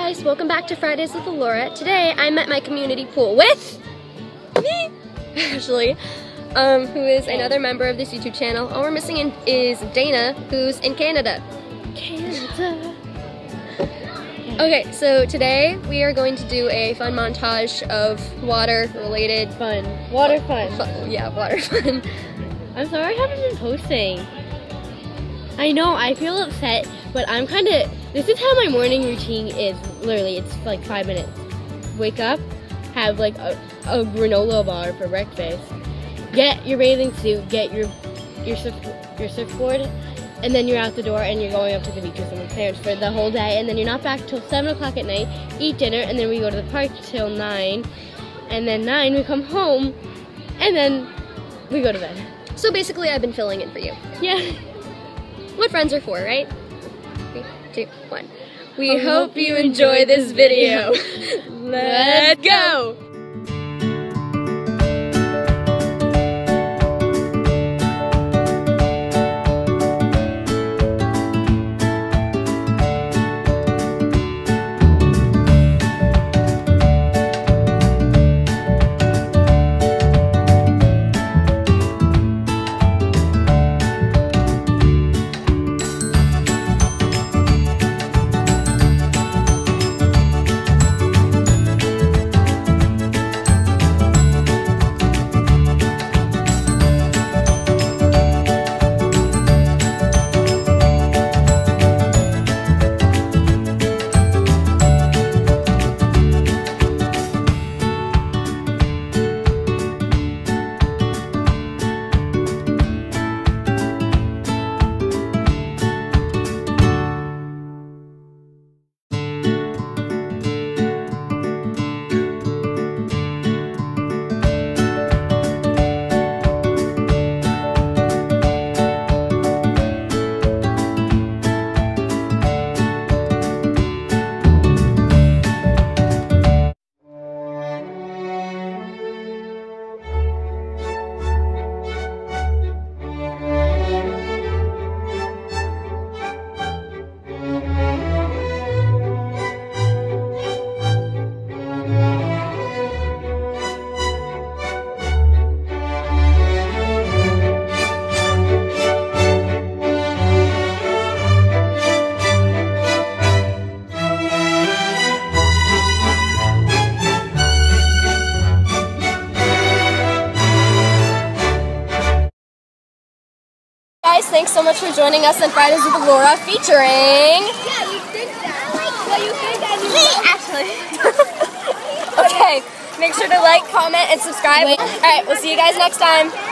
guys, welcome back to Fridays with Elora. Today I'm at my community pool with me, Ashley, who is another member of this YouTube channel. All we're missing is Dana, who's in Canada. Okay, so today we are going to do a fun montage of water-related Water fun. Yeah, water fun. I'm sorry I haven't been posting. I know, I feel upset, but I'm kind of, this is how my morning routine is. Literally, it's like 5 minutes. Wake up, have like a granola bar for breakfast, get your bathing suit, get your surfboard, and then you're out the door and you're going up to the beach with some parents for the whole day, and then you're not back till 7 o'clock at night, eat dinner, and then we go to the park till 9, and then 9 we come home, and then we go to bed. So basically I've been filling in for you. Yeah. What friends are for, right? 3, 2, 1. We hope you enjoy this video. Let's go! Guys, thanks so much for joining us on Fridays with Elora, featuring... Yeah, you did that. Well, you did that. Okay, make sure to like, comment, and subscribe. Alright, we'll see you guys next time.